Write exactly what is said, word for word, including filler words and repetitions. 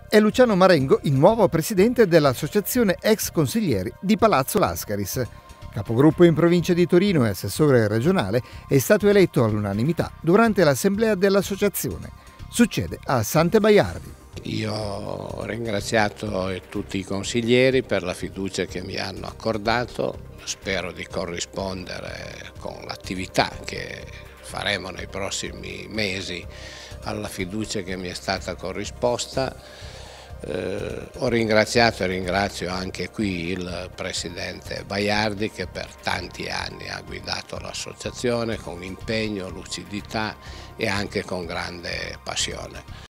È Luciano Marengo il nuovo presidente dell'Associazione Ex Consiglieri di Palazzo Lascaris. Capogruppo in provincia di Torino e assessore regionale, è stato eletto all'unanimità durante l'assemblea dell'associazione. Succede a Sante Baiardi. Io ho ringraziato tutti i consiglieri per la fiducia che mi hanno accordato, spero di corrispondere con l'attività che faremo nei prossimi mesi alla fiducia che mi è stata corrisposta. Eh, ho ringraziato e ringrazio anche qui il presidente Baiardi, che per tanti anni ha guidato l'associazione con impegno, lucidità e anche con grande passione.